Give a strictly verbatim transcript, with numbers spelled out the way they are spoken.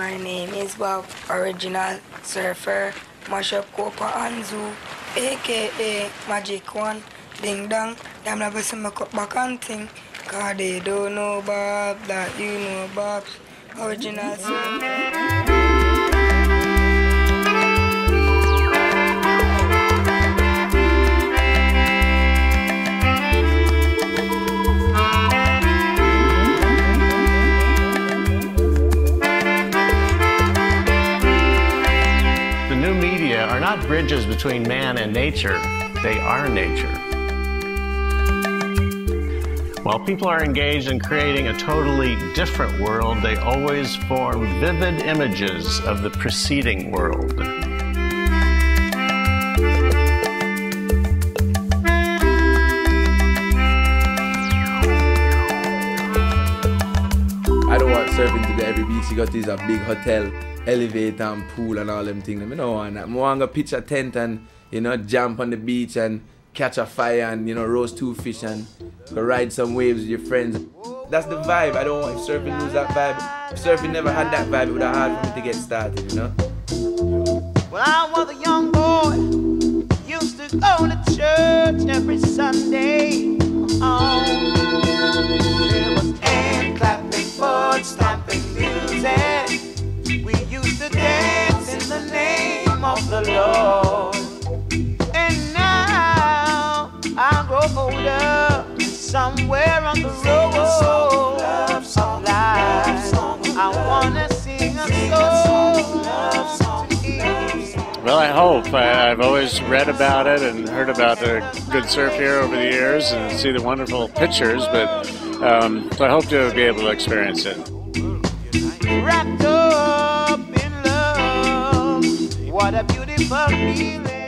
My name is Bob, original surfer, mash up Cooper and Zoo, aka Magic One, Ding Dong. Them never see me cut back and think, cause they don't know Bob, that you know Bob, original surfer. Are not bridges between man and nature, they are nature. While people are engaged in creating a totally different world, they always form vivid images of the preceding world. I don't want surfing to be every beach you got is a big hotel, elevator and pool and all them things. I don't want that. I want to pitch a tent and, you know, jump on the beach and catch a fire and, you know, roast two fish and go ride some waves with your friends. That's the vibe. I don't want if surfing lose that vibe. If surfing never had that vibe, it would have hard for me to get started, you know? Well, I was a young boy, used to go to church every Sunday. Oh, there was hand clapping, foot stomping music. We used to dance in the name of the Lord. And now I grow older, somewhere on the road of life, I wanna sing a song to ease. Well, I hope. I, I've always read about it and heard about the good surf here over the years and see the wonderful pictures, but um, so I hope to be able to experience it. Wrapped up in love, what a beautiful feeling.